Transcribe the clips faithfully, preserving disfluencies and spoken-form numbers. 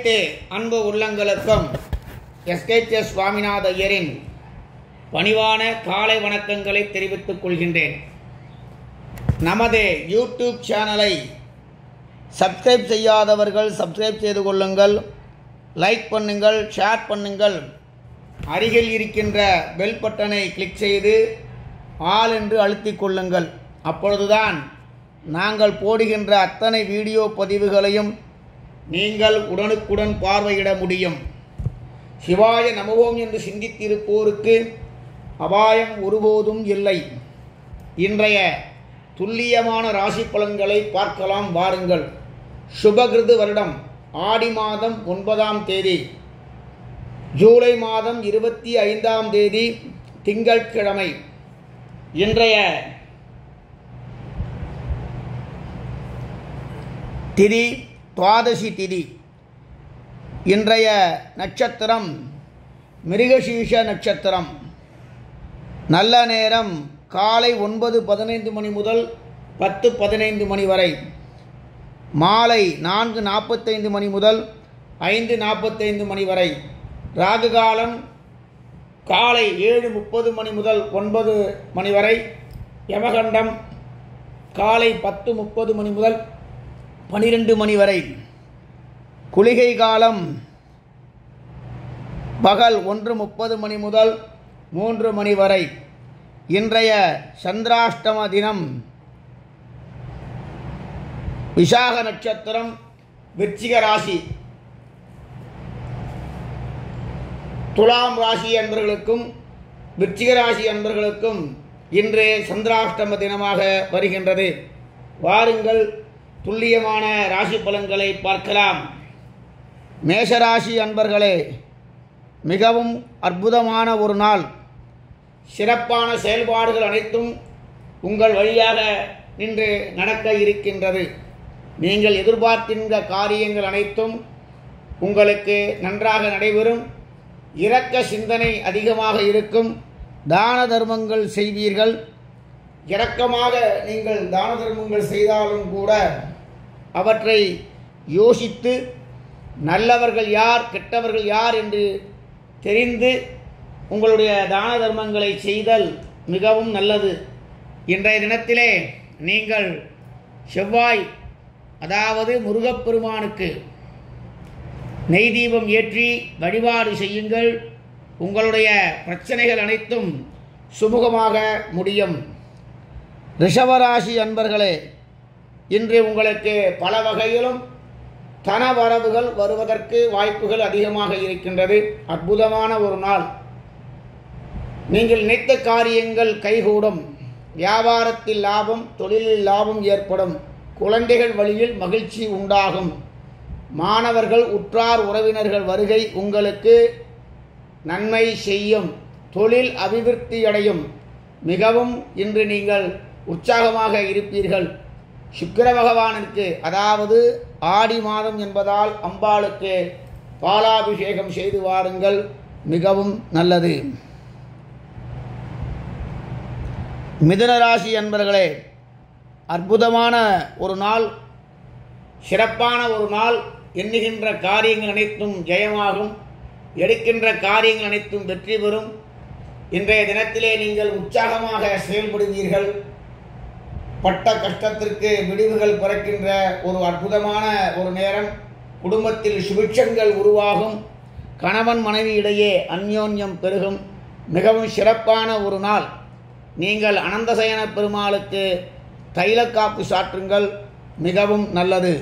அனைத்து அன்பு உள்ளங்களுக்கும் ஷஸ்வாமிநாத ஐயரின் பணிவான காலை வணக்கங்களை தெரிவித்துக் கொள்கின்றேன். நமது யூடியூப் சேனலை சப்ஸ்கிரைப் செய்யாதவர்கள் சப்ஸ்கிரைப் செய்து கொள்ளுங்கள், லைக் பண்ணுங்கள், ஷேர் பண்ணுங்கள். அருகில் இருக்கின்ற பெல் பட்டனை கிளிக் செய்து ஆல் என்று அழுத்திக் கொள்ளுங்கள். அப்பொழுதுதான் நாங்கள் போடுகின்ற அத்தனை வீடியோ பதிவுகளையும் நீங்கள் உடனுக்குடன் பார்வையிட முடியும். சிவாய நமவோம் என்று சிந்தித்திருப்போருக்கு அபாயம் ஒருபோதும் இல்லை. இன்றைய துல்லியமான ராசி பலன்களை பார்க்கலாம் வாருங்கள். சுபகிருது வருடம் ஆடி மாதம் ஒன்பதாம் தேதி ஜூலை மாதம் இருபத்தி ஐந்தாம் தேதி திங்கட்கிழமை. இன்றைய திதி துவாதசி திதி. இன்றைய நட்சத்திரம் மிருகசீஷ நட்சத்திரம். நல்ல நேரம் காலை ஒன்பது பதினைந்து மணி முதல் பத்து பதினைந்து மணி வரை, மாலை நான்கு நாற்பத்தைந்து மணி முதல் ஐந்து நாற்பத்தைந்து மணி வரை. ராகு காலம் காலை ஏழு முப்பது மணி முதல் ஒன்பது மணி வரை. யமகண்டம் காலை பத்து முப்பது மணி முதல் பனிரெண்டு மணி வரை. குளிகை காலம் பகல் ஒன்று முப்பது மணி முதல் மூன்று மணி வரை. இன்றைய சந்திராஷ்டம தினம் விசாக நட்சத்திரம், விருச்சிக ராசி. துலாம் ராசி அன்பர்களுக்கும் விருச்சிக ராசி அன்பர்களுக்கும் இன்று சந்திராஷ்டம தினமாக வருகின்றது. வாருங்கள், துல்லியமான ராசி பலன்களை பார்க்கலாம். மேஷராசி அன்பர்களே, மிகவும் அற்புதமான ஒரு நாள். சிறப்பான செயல்பாடுகள் அனைத்தும் உங்கள் வழியாக நின்று நடக்க இருக்கின்றது. நீங்கள் எதிர்பார்க்கின்ற காரியங்கள் அனைத்தும் உங்களுக்கு நன்றாக நடைபெறும். இரக்க சிந்தனை அதிகமாக இருக்கும். தான தர்மங்கள் செய்வீர்கள். இரக்கமாக நீங்கள் தான தர்மங்கள் செய்தாலும் கூட அவற்றை யோசித்து நல்லவர்கள் யார் கெட்டவர்கள் யார் என்று தெரிந்து உங்களுடைய தான தர்மங்களை செய்தல் மிகவும் நல்லது. இன்றைய தினத்திலே நீங்கள் செவ்வாய் அதாவது முருகப்பெருமானுக்கு நெய் தீபம் ஏற்றி வழிபாடு செய்யுங்கள். உங்களுடைய பிரச்சனைகள் அனைத்தும் சுமூகமாக முடியும். ரிஷபராசி அன்பர்களே, இன்று உங்களுக்கு பல வகையிலும் தன வரவுகள் வருவதற்கு வாய்ப்புகள் அதிகமாக இருக்கின்றது. அற்புதமான ஒரு நாள். நீங்கள் நினைத்த காரியங்கள் கைகூடும். வியாபாரத்தில் லாபம், தொழிலில் லாபம் ஏற்படும். குழந்தைகள் வழியில் மகிழ்ச்சி உண்டாகும். மாணவர்கள் உற்றார் உறவினர்கள் வருகை உங்களுக்கு நன்மை செய்யும். தொழில் அபிவிருத்தியடையும். மிகவும் இன்று நீங்கள் உற்சாகமாக இருப்பீர்கள். சுக்கிர பகவானுக்கு அதாவது ஆடி மாதம் என்பதால் அம்பாளுக்கு பாலாபிஷேகம் செய்து வாருங்கள், மிகவும் நல்லது. மிதுனராசி அன்பர்களே, அற்புதமான ஒரு நாள், சிறப்பான ஒரு நாள். எண்ணுகின்ற காரியங்கள் அனைத்தும் ஜெயமாகும். எடுக்கின்ற காரியங்கள் அனைத்தும் வெற்றி பெறும். இன்றைய தினத்திலே நீங்கள் உற்சாகமாக செயல்படுவீர்கள். பட்ட கஷ்டத்திற்கு விடிவுகள் பிறக்கின்ற ஒரு அற்புதமான ஒரு நேரம். குடும்பத்தில் சுபிட்சங்கள் உருவாகும். கணவன் மனைவி இடையே அந்யோன்யம் பெருகும். மிகவும் சிறப்பான ஒரு நாள். நீங்கள் அனந்தசயன பெருமாளுக்கு தைலக்காப்பு சாற்றுங்கள், மிகவும் நல்லது.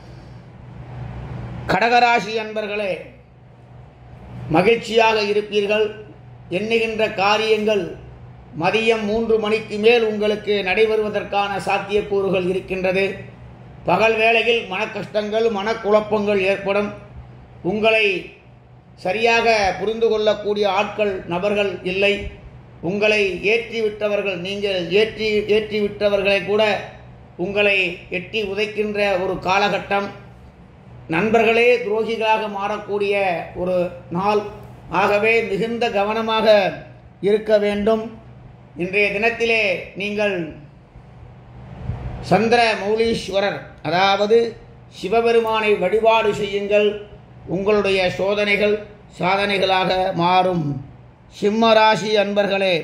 கடகராசி அன்பர்களே, மகிழ்ச்சியாக இருப்பீர்கள். எண்ணுகின்ற காரியங்கள் மதியம் மூன்று மணிக்கு மேல் உங்களுக்கு நடைபெறுவதற்கான சாத்தியக்கூறுகள் இருக்கின்றது. பகல் வேளையில் மனக்கஷ்டங்கள் மனக்குழப்பங்கள் ஏற்படும். உங்களை சரியாக புரிந்து கொள்ளக்கூடிய ஆட்கள் நபர்கள் இல்லை. உங்களை ஏற்றிவிட்டவர்கள் நீங்கள் ஏற்றி ஏற்றிவிட்டவர்களை கூட உங்களை எட்டி உதைக்கின்ற ஒரு காலகட்டம். நண்பர்களே துரோகிகளாக மாறக்கூடிய ஒரு நாள். ஆகவே மிகுந்த கவனமாக இருக்க வேண்டும். இன்றைய தினத்திலே நீங்கள் சந்திர மௌலீஸ்வரர் அதாவது சிவபெருமானை வழிபாடு செய்யுங்கள். உங்களுடைய சோதனைகள் சாதனைகளாக மாறும். சிம்ம ராசி அன்பர்களே,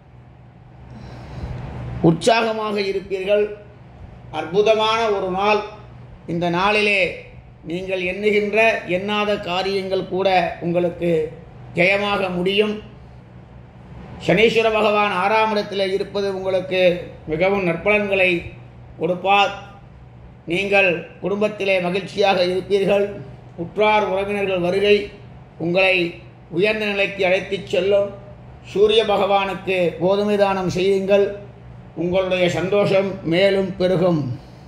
உற்சாகமாக இருப்பீர்கள். அற்புதமான ஒரு நாள். இந்த நாளிலே நீங்கள் எண்ணுகின்ற எண்ணாத காரியங்கள் கூட உங்களுக்கு ஜெயமாக முடியும். சனீஸ்வர பகவான் ஆறாம் இடத்தில் இருப்பது உங்களுக்கு மிகவும் நற்பலன்களை கொடுப்பார். நீங்கள் குடும்பத்திலே மகிழ்ச்சியாக இருப்பீர்கள். உற்றார் உறவினர்கள் வருகை உங்களை உயர்ந்த நிலைக்கு அழைத்துச் செல்லும். சூரிய பகவானுக்கு கோதுமை தானம் செய்யுங்கள். உங்களுடைய சந்தோஷம் மேலும் பெருகும்.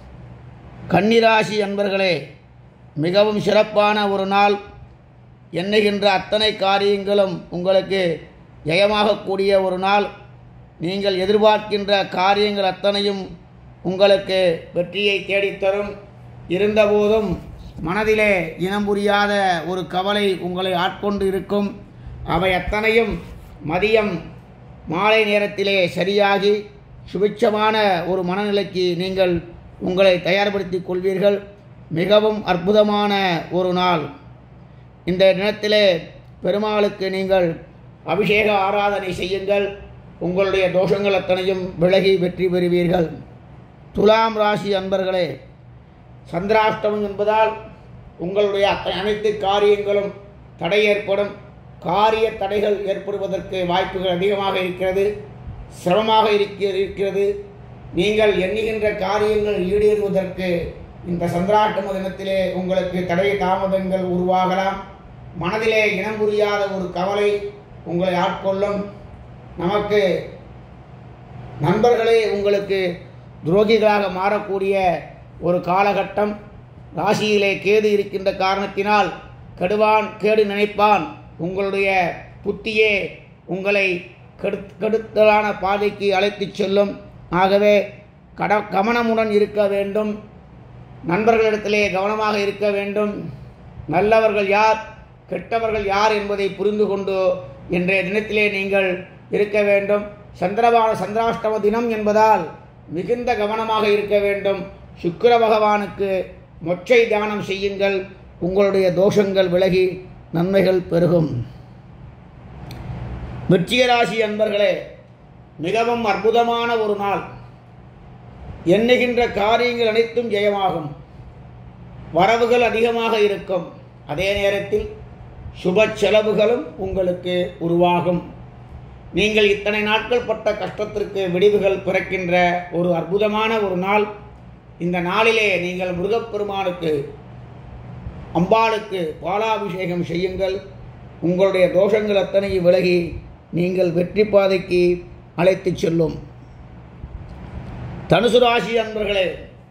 கன்னிராசி அன்பர்களே, மிகவும் சிறப்பான ஒரு நாள். எண்ணுகின்ற அத்தனை காரியங்களும் உங்களுக்கு ஜெயமாகக்கூடிய ஒரு நாள். நீங்கள் எதிர்பார்க்கின்ற காரியங்கள் அத்தனையும் உங்களுக்கு வெற்றியை தேடித்தரும். இருந்தபோதும் மனதிலே இனம் புரியாத ஒரு கவலை உங்களை ஆட்கொண்டு இருக்கும். அவை அத்தனையும் மதியம் மாலை நேரத்திலே சரியாகி சுபிட்சமான ஒரு மனநிலைக்கு நீங்கள் உங்களை தயார்படுத்திக் கொள்வீர்கள். மிகவும் அற்புதமான ஒரு நாள். இந்த தினத்திலே பெருமாளுக்கு நீங்கள் அபிஷேக ஆராதனை செய்யுங்கள். உங்களுடைய தோஷங்கள் அத்தனையும் விலகி வெற்றி பெறுவீர்கள். துலாம் ராசி அன்பர்களே, சந்திராஷ்டமம் என்பதால் உங்களுடைய அனைத்து காரியங்களும் தடை ஏற்படும். காரிய தடைகள் ஏற்படுவதற்கு வாய்ப்புகள் அதிகமாக இருக்கிறது. சிரமமாக இருக்கிறது. நீங்கள் எண்ணுகின்ற காரியங்கள் ஈடேறுவதற்கு இந்த சந்திராஷ்டம தினத்திலே உங்களுக்கு தடை தாமதங்கள் உருவாகலாம். மனதிலே இனம் புரியாத ஒரு கவலை உங்களை ஆட்கொள்ளும். நமக்கு நண்பர்களே உங்களுக்கு துரோகிகளாக மாறக்கூடிய ஒரு காலகட்டம். ராசியிலே கேது இருக்கின்ற காரணத்தினால் கெடுவான் கேடு நினைப்பான். உங்களுடைய புத்தியே உங்களை கெடு கெடுத்தலான பாதைக்கு அழைத்துச் செல்லும். ஆகவே கட கவனமுடன் இருக்க வேண்டும். நண்பர்களிடத்திலே கவனமாக இருக்க வேண்டும். நல்லவர்கள் யார் கெட்டவர்கள் யார் என்பதை புரிந்து கொண்டு இன்றைய தினத்திலே நீங்கள் இருக்க வேண்டும். சந்திரபான சந்திராஷ்டம தினம் என்பதால் மிகுந்த கவனமாக இருக்க வேண்டும். சுக்கிர பகவானுக்கு மொச்சை தானம் செய்யுங்கள். உங்களுடைய தோஷங்கள் விலகி நன்மைகள் பெருகும். விருச்சிகராசி அன்பர்களே, மிகவும் அற்புதமான ஒரு நாள். எண்ணுகின்ற காரியங்கள் அனைத்தும் ஜெயமாகும். வரவுகள் அதிகமாக இருக்கும். அதே நேரத்தில் சுப செலவுகளும் உங்களுக்கு உருவாகும். நீங்கள் இத்தனை நாட்கள் பட்ட கஷ்டத்திற்கு விடிவுகள் பிறக்கின்ற ஒரு அற்புதமான ஒரு நாள். இந்த நாளிலே நீங்கள் முருகப்பெருமானுக்கு அம்பாளுக்கு பாலாபிஷேகம் செய்யுங்கள். உங்களுடைய தோஷங்கள் அத்தனையும் விலகி நீங்கள் வெற்றி பாதைக்கு அழைத்துச் செல்லும். தனுசு ராசி அன்பர்களே,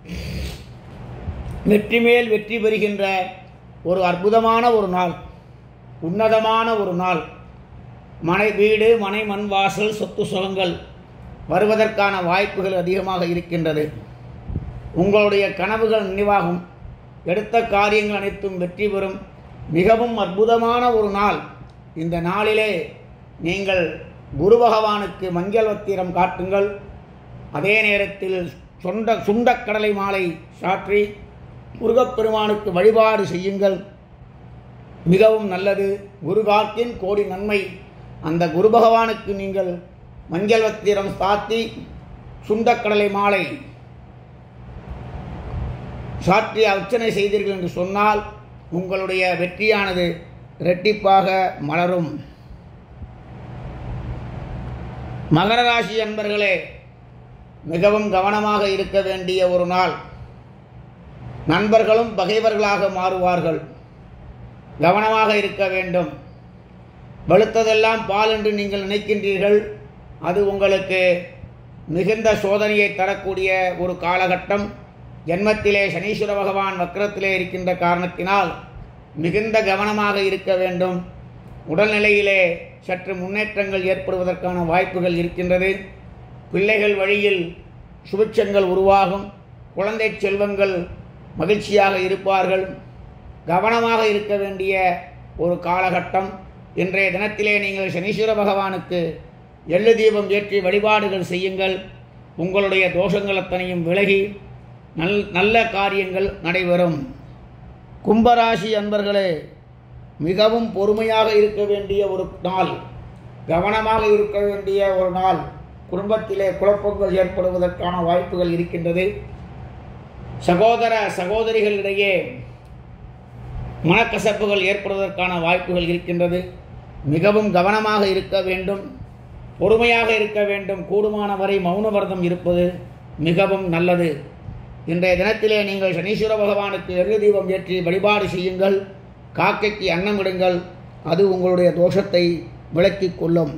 வெற்றி மேல் வெற்றி பெறுகின்ற ஒரு அற்புதமான ஒரு நாள். உன்னதமான ஒரு நாள். மனை வீடு மனை மண் வாசல் சொத்து சுகங்கள் வருவதற்கான வாய்ப்புகள் அதிகமாக இருக்கின்றது. உங்களுடைய கனவுகள் நினைவாகும். எடுத்த காரியங்கள் அனைத்தும் வெற்றி பெறும். மிகவும் அற்புதமான ஒரு நாள். இந்த நாளிலே நீங்கள் குரு பகவானுக்கு மஞ்சள் வத்திரம் காட்டுங்கள். அதே நேரத்தில் சொண்ட சுண்டக்கடலை மாலை சாற்றி முருகப்பெருமானுக்கு வழிபாடு செய்யுங்கள். மிகவும் நல்லது. குரு காத்தின் கோடி நன்மை. அந்த குரு பகவானுக்கு நீங்கள் மஞ்சள் வத்திரம் சாத்தி சுண்டக்கடலை மாலை சாற்றி அர்ச்சனை செய்தீர்கள் என்று சொன்னால் உங்களுடைய வெற்றியானது இரட்டிப்பாக மலரும். மகர ராசி அன்பர்களே, மிகவும் கவனமாக இருக்க வேண்டிய ஒரு நாள். நண்பர்களும் பகைவர்களாக மாறுவார்கள். கவனமாக இருக்க வேண்டும். வெளுத்ததெல்லாம் பால் என்று நீங்கள் நினைக்கின்றீர்கள். அது உங்களுக்கு மிகுந்த சோதனையை தரக்கூடிய ஒரு காலகட்டம். ஜன்மத்திலே சனீஸ்வர பகவான் வக்ரத்திலே இருக்கின்ற காரணத்தினால் மிகுந்த கவனமாக இருக்க வேண்டும். உடல்நிலையிலே சற்று முன்னேற்றங்கள் ஏற்படுவதற்கான வாய்ப்புகள் இருக்கின்றது. பிள்ளைகள் வழியில் சுபிட்சங்கள் உருவாகும். குழந்தை செல்வங்கள் மகிழ்ச்சியாக இருப்பார்கள். கவனமாக இருக்க வேண்டிய ஒரு காலகட்டம். இன்றைய தினத்திலே நீங்கள் சனீஸ்வர பகவானுக்கு எள்ளு தீபம் ஏற்றி வழிபாடுகள் செய்யுங்கள். உங்களுடைய தோஷங்கள் அத்தனையும் விலகி நல் நல்ல காரியங்கள் நடைபெறும். கும்பராசி அன்பர்களே, மிகவும் பொறுமையாக இருக்க வேண்டிய ஒரு நாள், கவனமாக இருக்க வேண்டிய ஒரு நாள். குடும்பத்திலே குழப்பங்கள் ஏற்படுவதற்கான வாய்ப்புகள் இருக்கின்றது. சகோதர சகோதரிகளிடையே மனக்கசப்புகள் ஏற்படுவதற்கான வாய்ப்புகள் இருக்கின்றது. மிகவும் கவனமாக இருக்க வேண்டும், பொறுமையாக இருக்க வேண்டும். கூடுமான வரை மௌன விரதம் இருப்பது மிகவும் நல்லது. இன்றைய தினத்திலே நீங்கள் சனீஸ்வர பகவானுக்கு எரு தீபம் ஏற்றி வழிபாடு செய்யுங்கள். காக்கைக்கு அன்னம் இடுங்கள். அது உங்களுடைய தோஷத்தை விலக்கிக் கொள்ளும்.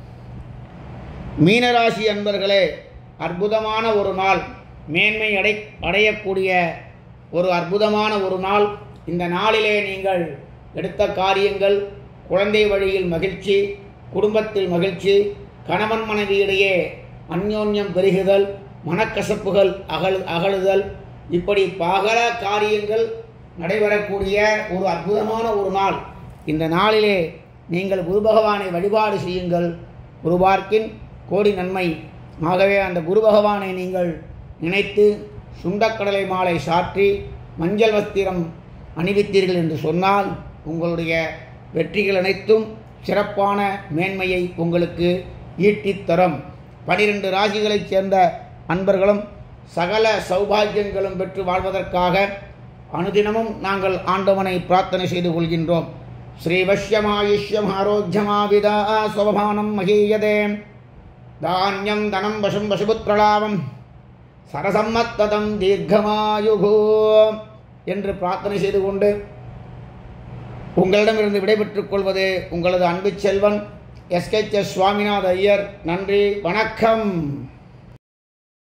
மீனராசி அன்பர்களே, அற்புதமான ஒரு நாள், மேன்மை அடை அடையக்கூடிய ஒரு அற்புதமான ஒரு நாள். இந்த நாளிலே நீங்கள் எடுத்த காரியங்கள், குழந்தை வழியில் மகிழ்ச்சி, குடும்பத்தில் மகிழ்ச்சி, கணவன் மனைவியிடையே அந்யோன்யம் பெருகுதல், மனக்கசப்புகள் அகழ் அகழுதல், இப்படி பல காரியங்கள் நடைபெறக்கூடிய ஒரு அற்புதமான ஒரு நாள். இந்த நாளிலே நீங்கள் குரு பகவானை வழிபாடு செய்யுங்கள். குருபார்க்கின் கோடி நன்மை. ஆகவே அந்த குரு பகவானை நீங்கள் நினைத்து சுண்டக்கடலை மாலை சாற்றி மஞ்சள் வஸ்திரம் அணிவித்தீர்கள் என்று சொன்னால் உங்களுடைய வெற்றிகள் அனைத்தும் சிறப்பான மேன்மையை உங்களுக்கு ஈட்டித் தரும். பனிரெண்டு ராசிகளைச் சேர்ந்த அன்பர்களும் சகல சௌபாகியங்களும் பெற்று வாழ்வதற்காக அனுதினமும் நாங்கள் ஆண்டவனை பிரார்த்தனை செய்து கொள்கின்றோம். ஸ்ரீ வஷ்யமாயுஷ்யம் ஆரோக்கியமாவிதா ஸ்வபானம் மகீயதே தானியம் தனம் வசம் வசுபுத்ரலாபம் சரசம்மத்ததம் தீர்க்கமாயுகோ என்று பிரார்த்தனை செய்து கொண்டு உங்களிடமிருந்து விடைபெற்றுக் கொள்வது உங்களது அன்பு செல்வன் S K S Swaminatha Iyer. நன்றி, வணக்கம்.